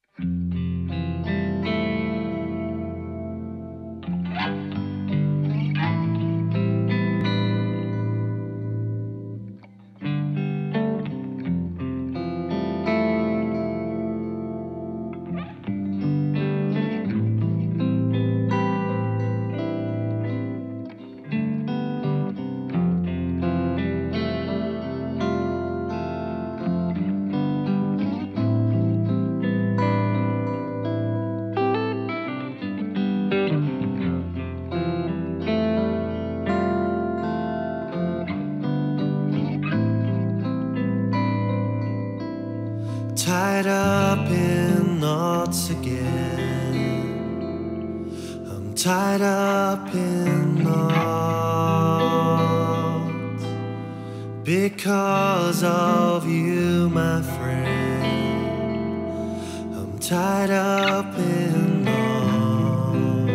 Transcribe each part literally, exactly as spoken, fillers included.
Tied up in knots again. I'm tied up in knots because of you, my friend. I'm tied up in knots.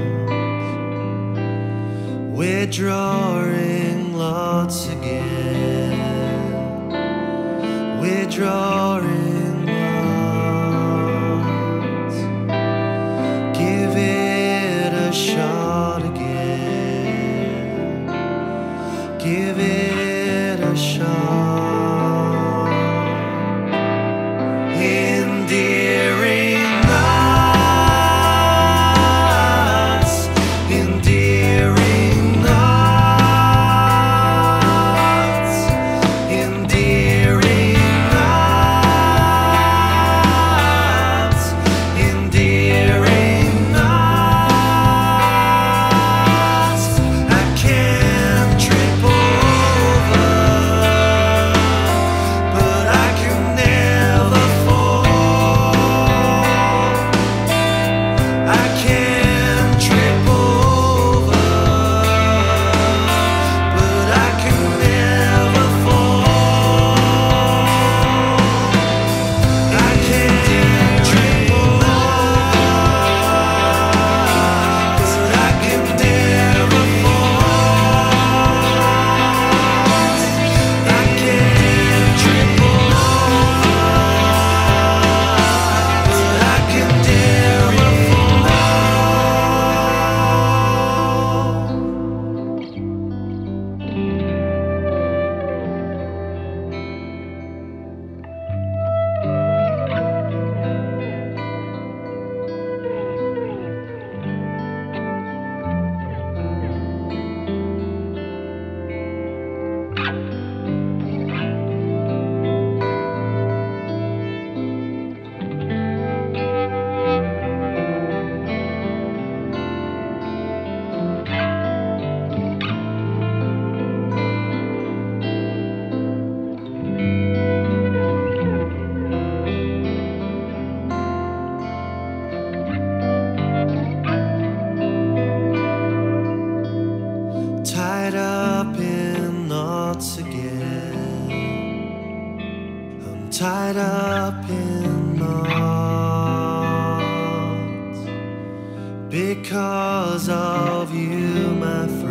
We're drawing lots again. We're drawing shot again. Give it a shot. Endearing knots, endearing knots, endearing knots, endearing. Tied up in knots again. I'm tied up in knots because of you, my friend.